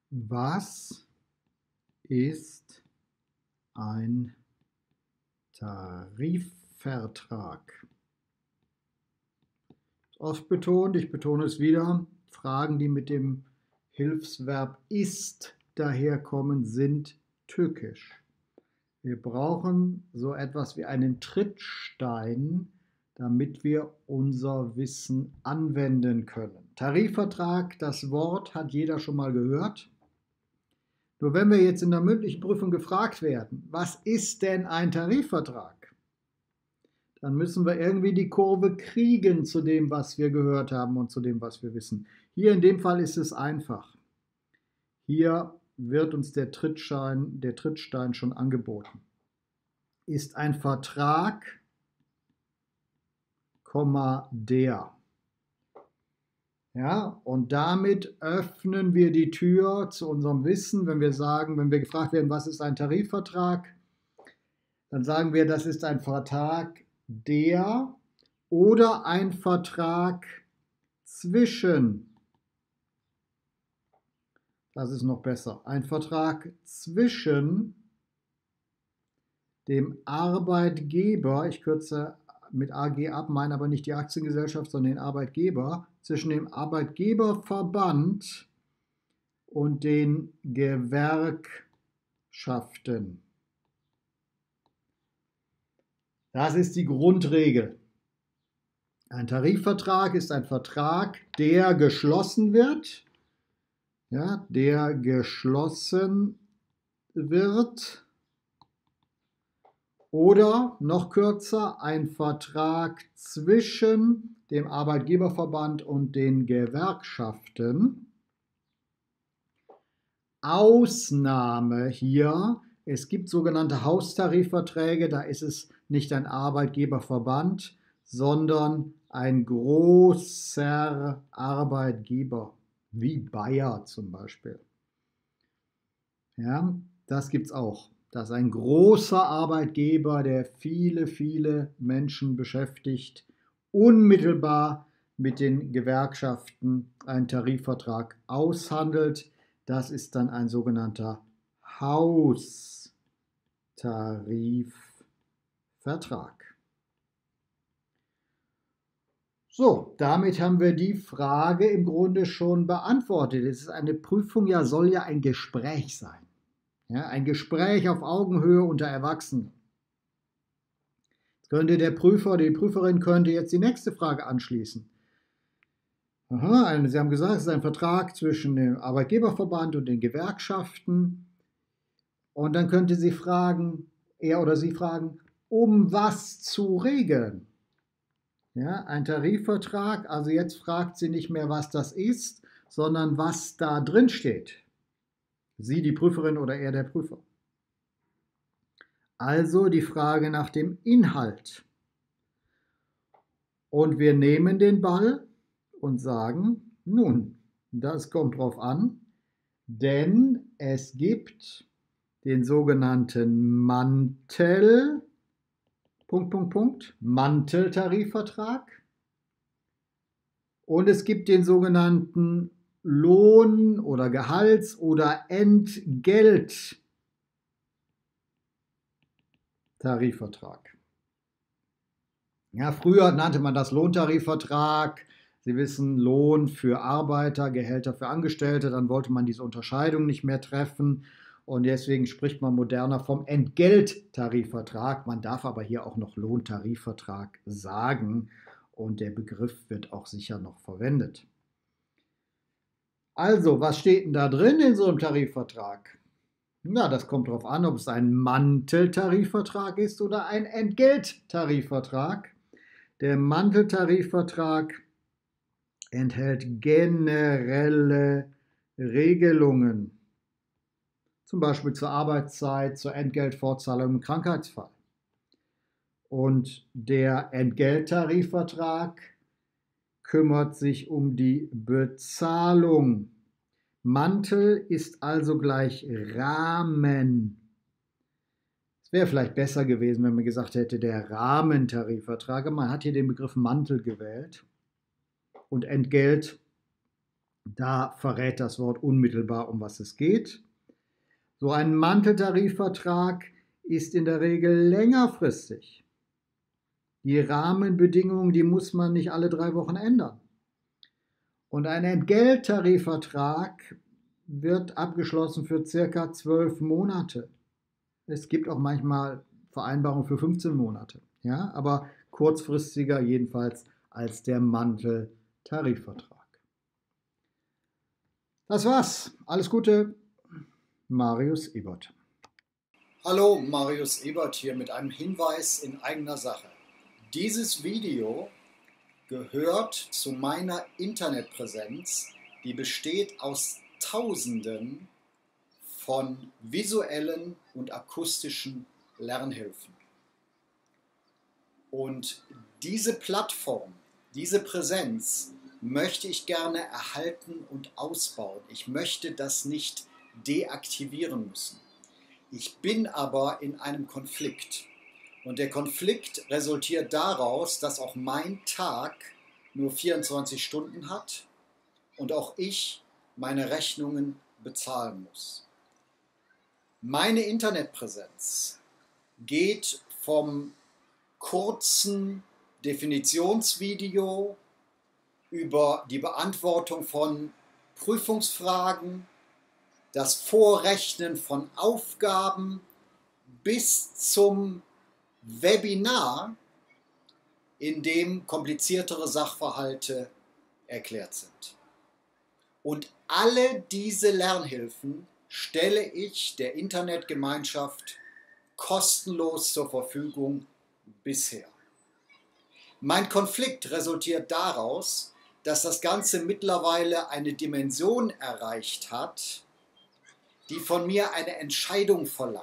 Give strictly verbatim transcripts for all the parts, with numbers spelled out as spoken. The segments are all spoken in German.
Was ist ein Tarifvertrag? Oft betont, ich betone es wieder, Fragen, die mit dem Hilfsverb ist daherkommen, sind tückisch. Wir brauchen so etwas wie einen Trittstein, damit wir unser Wissen anwenden können. Tarifvertrag, das Wort hat jeder schon mal gehört. Nur wenn wir jetzt in der mündlichen Prüfung gefragt werden, was ist denn ein Tarifvertrag? Dann müssen wir irgendwie die Kurve kriegen zu dem, was wir gehört haben und zu dem, was wir wissen. Hier in dem Fall ist es einfach. Hier wird uns der Trittstein, der Trittstein schon angeboten. Ist ein Vertrag, der. Ja, und damit öffnen wir die Tür zu unserem Wissen. Wenn wir sagen, wenn wir gefragt werden, was ist ein Tarifvertrag, dann sagen wir, das ist ein Vertrag der oder ein Vertrag zwischen. Das ist noch besser. Ein Vertrag zwischen dem Arbeitgeber, ich kürze mit A G ab, meine aber nicht die Aktiengesellschaft, sondern den Arbeitgeber, zwischen dem Arbeitgeberverband und den Gewerkschaften. Das ist die Grundregel. Ein Tarifvertrag ist ein Vertrag, der geschlossen wird, ja, der geschlossen wird, oder noch kürzer, ein Vertrag zwischen dem Arbeitgeberverband und den Gewerkschaften. Ausnahme hier, es gibt sogenannte Haustarifverträge, da ist es nicht ein Arbeitgeberverband, sondern ein großer Arbeitgeber, wie Bayer zum Beispiel. Ja, das gibt es auch. Das ist ein großer Arbeitgeber, der viele, viele Menschen beschäftigt, unmittelbar mit den Gewerkschaften einen Tarifvertrag aushandelt. Das ist dann ein sogenannter Haustarifvertrag. So, damit haben wir die Frage im Grunde schon beantwortet. Es ist eine Prüfung, ja, soll ja ein Gespräch sein. Ja, ein Gespräch auf Augenhöhe unter Erwachsenen. Jetzt könnte der Prüfer oder die Prüferin könnte jetzt die nächste Frage anschließen. Aha, Sie haben gesagt, es ist ein Vertrag zwischen dem Arbeitgeberverband und den Gewerkschaften. Und dann könnte sie fragen, er oder sie fragen, um was zu regeln? Ja, ein Tarifvertrag, also jetzt fragt sie nicht mehr, was das ist, sondern was da drin steht. Sie die Prüferin oder er der Prüfer. Also die Frage nach dem Inhalt. Und wir nehmen den Ball und sagen, nun, das kommt drauf an, denn es gibt den sogenannten Mantel, Punkt, Punkt, Punkt, Manteltarifvertrag und es gibt den sogenannten Lohn- oder Gehalts- oder Entgelttarifvertrag. Ja, früher nannte man das Lohntarifvertrag. Sie wissen, Lohn für Arbeiter, Gehälter für Angestellte. Dann wollte man diese Unterscheidung nicht mehr treffen. Und deswegen spricht man moderner vom Entgelttarifvertrag. Man darf aber hier auch noch Lohntarifvertrag sagen. Und der Begriff wird auch sicher noch verwendet. Also, was steht denn da drin in so einem Tarifvertrag? Na, das kommt darauf an, ob es ein Manteltarifvertrag ist oder ein Entgelttarifvertrag. Der Manteltarifvertrag enthält generelle Regelungen, zum Beispiel zur Arbeitszeit, zur Entgeltfortzahlung im Krankheitsfall. Und der Entgelttarifvertrag kümmert sich um die Bezahlung. Mantel ist also gleich Rahmen. Es wäre vielleicht besser gewesen, wenn man gesagt hätte, der Rahmentarifvertrag. Man hat hier den Begriff Mantel gewählt. Und Entgelt Da verrät das Wort unmittelbar, um was es geht. So ein Manteltarifvertrag ist in der Regel längerfristig. Die Rahmenbedingungen, die muss man nicht alle drei Wochen ändern. Und ein Entgelttarifvertrag wird abgeschlossen für circa zwölf Monate. Es gibt auch manchmal Vereinbarungen für fünfzehn Monate, ja, aber kurzfristiger jedenfalls als der Manteltarifvertrag. Das war's. Alles Gute, Marius Ebert. Hallo, Marius Ebert hier mit einem Hinweis in eigener Sache. Dieses Video gehört zu meiner Internetpräsenz, die besteht aus Tausenden von visuellen und akustischen Lernhilfen. Und diese Plattform, diese Präsenz möchte ich gerne erhalten und ausbauen. Ich möchte das nicht deaktivieren müssen. Ich bin aber in einem Konflikt. Und der Konflikt resultiert daraus, dass auch mein Tag nur vierundzwanzig Stunden hat und auch ich meine Rechnungen bezahlen muss. Meine Internetpräsenz geht vom kurzen Definitionsvideo über die Beantwortung von Prüfungsfragen, das Vorrechnen von Aufgaben bis zum Webinar, in dem kompliziertere Sachverhalte erklärt sind. Und alle diese Lernhilfen stelle ich der Internetgemeinschaft kostenlos zur Verfügung bisher. Mein Konflikt resultiert daraus, dass das Ganze mittlerweile eine Dimension erreicht hat, die von mir eine Entscheidung verlangt.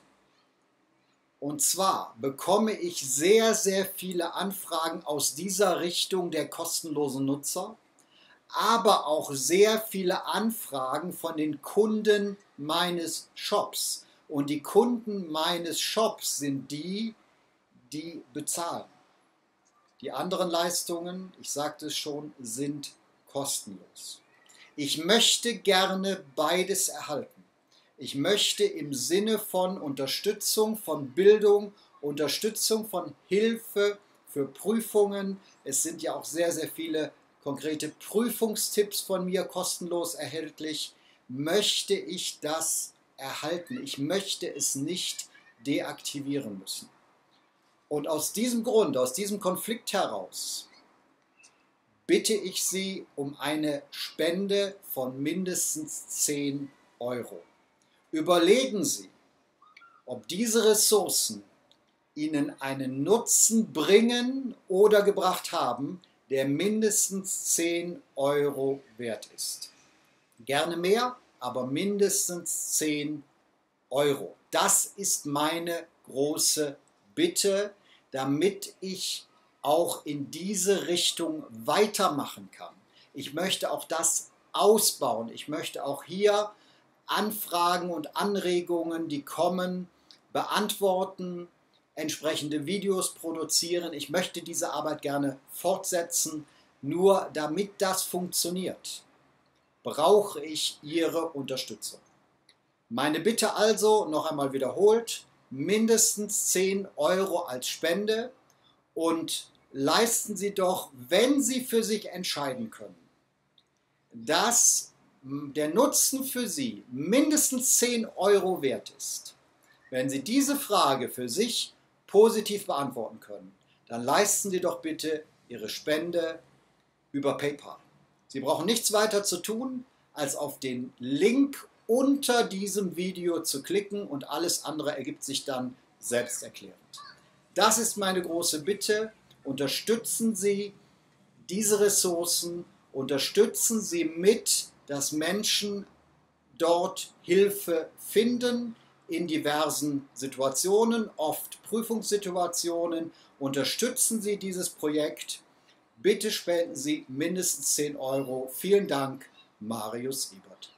Und zwar bekomme ich sehr, sehr viele Anfragen aus dieser Richtung der kostenlosen Nutzer, aber auch sehr viele Anfragen von den Kunden meines Shops. Und die Kunden meines Shops sind die, die bezahlen. Die anderen Leistungen, ich sagte es schon, sind kostenlos. Ich möchte gerne beides erhalten. Ich möchte im Sinne von Unterstützung, von Bildung, Unterstützung von Hilfe für Prüfungen. Es sind ja auch sehr, sehr viele konkrete Prüfungstipps von mir kostenlos erhältlich. Möchte ich das erhalten? Ich möchte es nicht deaktivieren müssen. Und aus diesem Grund, aus diesem Konflikt heraus, bitte ich Sie um eine Spende von mindestens zehn Euro. Überlegen Sie, ob diese Ressourcen Ihnen einen Nutzen bringen oder gebracht haben, der mindestens zehn Euro wert ist. Gerne mehr, aber mindestens zehn Euro. Das ist meine große Bitte, damit ich auch in diese Richtung weitermachen kann. Ich möchte auch das ausbauen. Ich möchte auch hier Anfragen und Anregungen, die kommen, beantworten, entsprechende Videos produzieren. Ich möchte diese Arbeit gerne fortsetzen. Nur damit das funktioniert, brauche ich Ihre Unterstützung. Meine Bitte also, noch einmal wiederholt, mindestens zehn Euro als Spende und leisten Sie doch, wenn Sie für sich entscheiden können, dass der Nutzen für Sie mindestens zehn Euro wert ist. Wenn Sie diese Frage für sich positiv beantworten können, dann leisten Sie doch bitte Ihre Spende über PayPal. Sie brauchen nichts weiter zu tun, als auf den Link unter diesem Video zu klicken und alles andere ergibt sich dann selbsterklärend. Das ist meine große Bitte. Unterstützen Sie diese Ressourcen, unterstützen Sie mit, dass Menschen dort Hilfe finden in diversen Situationen, oft Prüfungssituationen. Unterstützen Sie dieses Projekt. Bitte spenden Sie mindestens zehn Euro. Vielen Dank, Marius Ebert.